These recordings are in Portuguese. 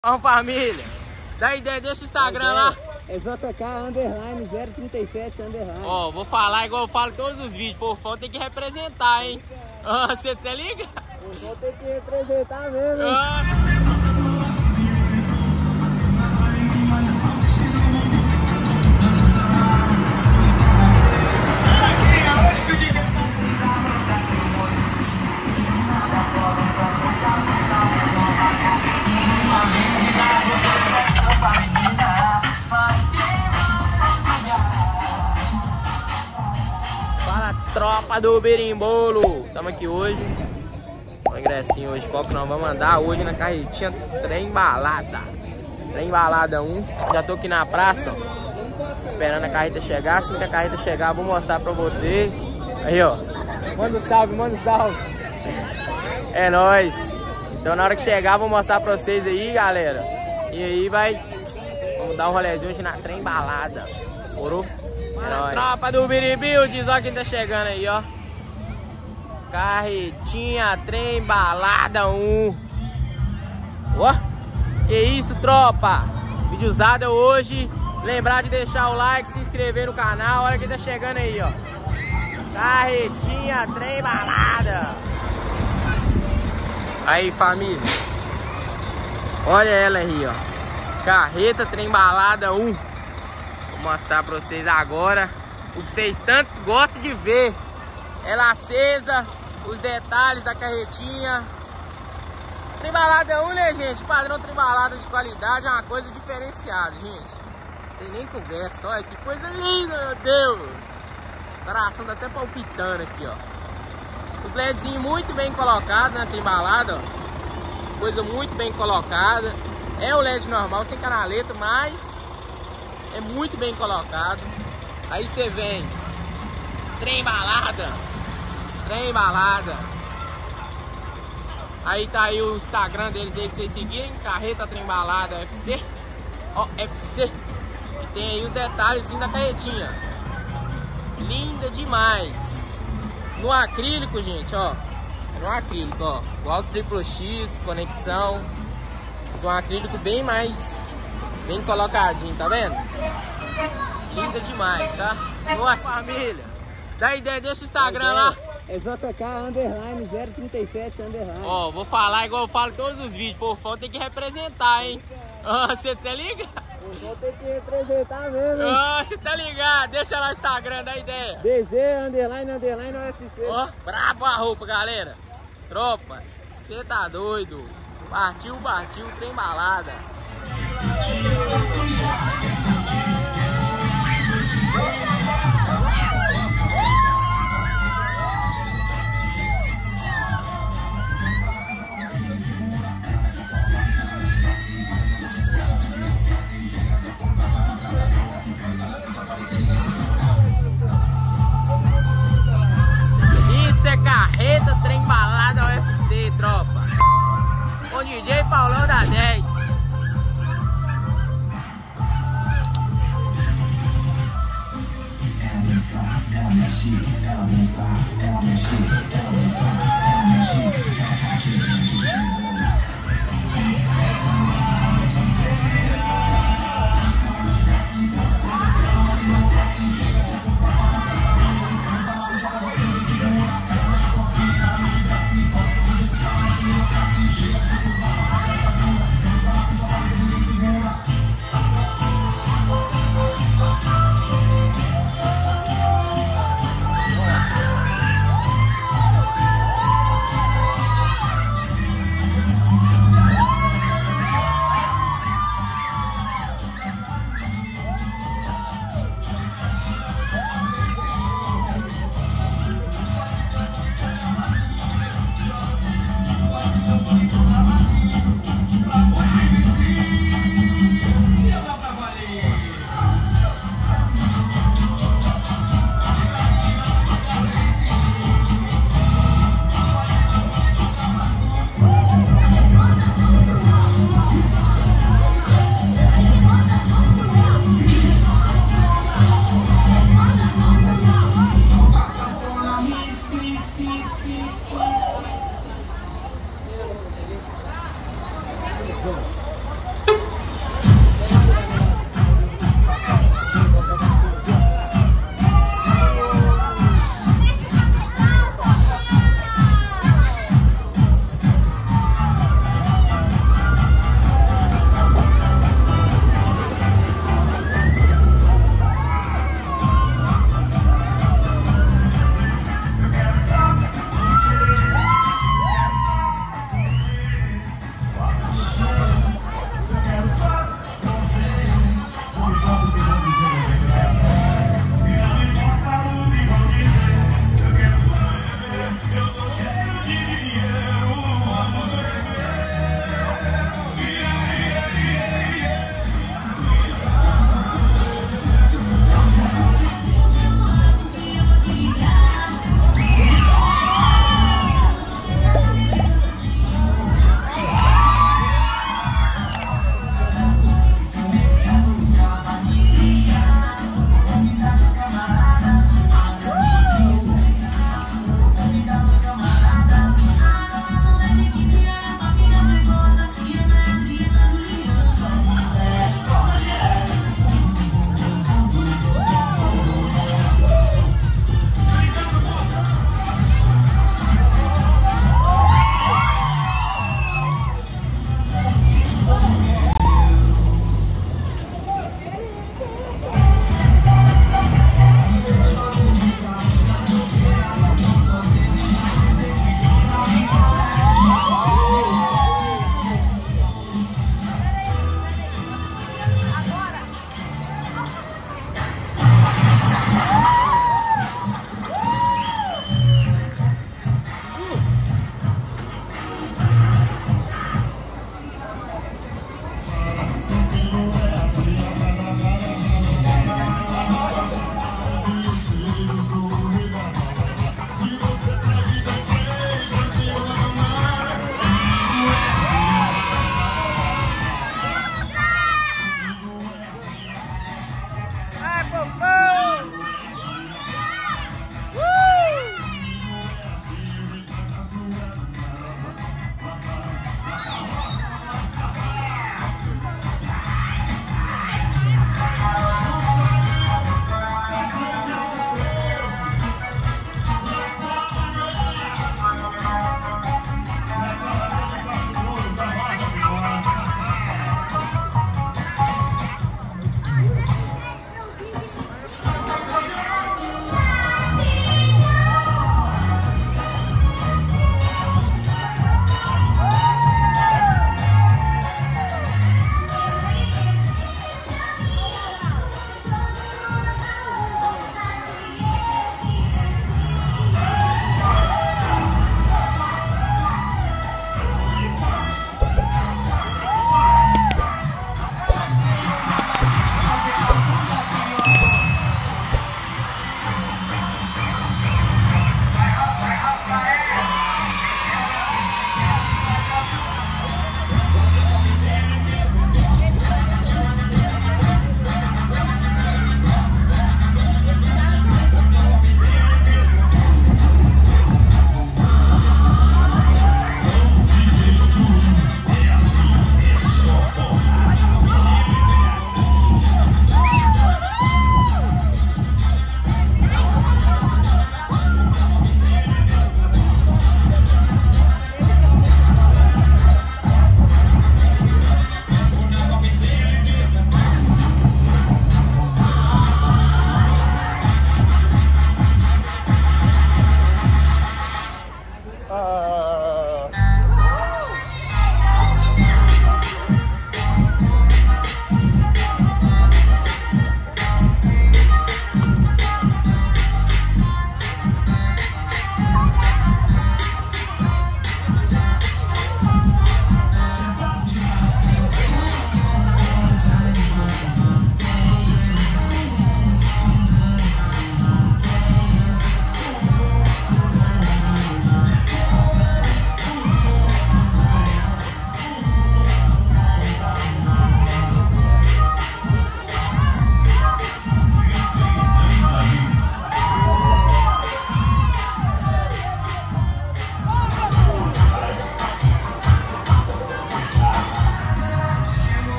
Ó, família, dá ideia, deixa o Instagram lá. É JK_037_. Ó, vou falar igual eu falo em todos os vídeos. Fofão tem que representar, hein? Ó, você tá ligado? Eu vou ter que representar mesmo. Fala, tropa do berimbolo. Estamos aqui hoje. O ingressinho hoje, qual que nós vamos andar hoje na carretinha Trem Balada. Trem Balada 1. Já tô aqui na praça, ó, esperando a carreta chegar. Assim que a carreta chegar, eu vou mostrar pra vocês. Aí, ó. Manda um salve, manda um salve. É nóis. Então na hora que chegar, eu vou mostrar pra vocês aí, galera. E aí vamos dar um rolezinho hoje na Trem Balada. Morou? É nóis. Tropa do Biribuilds, ó quem tá chegando aí, ó. Carretinha Trem Balada 1. Ó, que isso, tropa. Vídeo usado hoje. Lembrar de deixar o like, se inscrever no canal. Olha quem tá chegando aí, ó. Carretinha Trem Balada. Aí, família. Olha ela aí, ó. Carreta Trem Balada 1. Vou mostrar pra vocês agora o que vocês tanto gostam de ver. Ela acesa, os detalhes da carretinha. Trem Balada 1, né, gente? Padrão Trem Balada de qualidade, é uma coisa diferenciada, gente. Não tem nem conversa. Olha que coisa linda, meu Deus. O coração tá até palpitando aqui, ó. Os LEDzinhos muito bem colocados, né? Trem Balada, ó. Coisa muito bem colocada. É o LED normal, sem canaleta, mas é muito bem colocado. Aí você vem Trem Balada. Trem Balada. Aí tá aí o Instagram deles aí pra vocês seguirem. Carreta Trem Balada FC. Ó, FC. E tem aí os detalhes da carretinha. Linda demais. No acrílico, gente, ó. No acrílico, ó. Igual triplo X, conexão. Um acrílico bem mais bem colocadinho, tá vendo? Linda demais, tá? Nossa, família. Dá ideia, deixa o Instagram lá. É JK_037_. Ó, vou falar igual eu falo em todos os vídeos. Fofão tem que representar, hein? Ó, você tá ligado? Eu vou ter que representar mesmo. Ó, você tá ligado? Deixa lá o Instagram, dá ideia. DZ__UFC. Ó, brabo a roupa, galera. Tropa, você tá doido? Partiu, Trem Balada. Isso é carreta Trem Balada UFC, tropa. Com DJ Paulão da 10.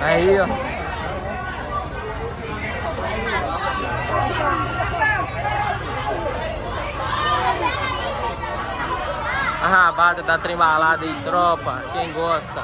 Aí, ó. A rabada da trembalada aí, tropa. Quem gosta.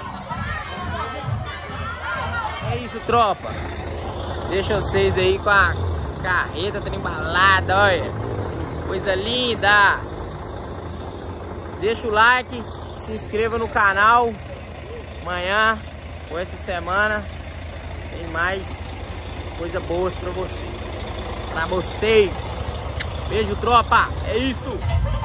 É isso, tropa. Deixa vocês aí com a carreta trembalada, olha. Coisa linda. Deixa o like, se inscreva no canal. Amanhã, ou essa semana, tem mais coisa boas pra vocês. Beijo, tropa. É isso.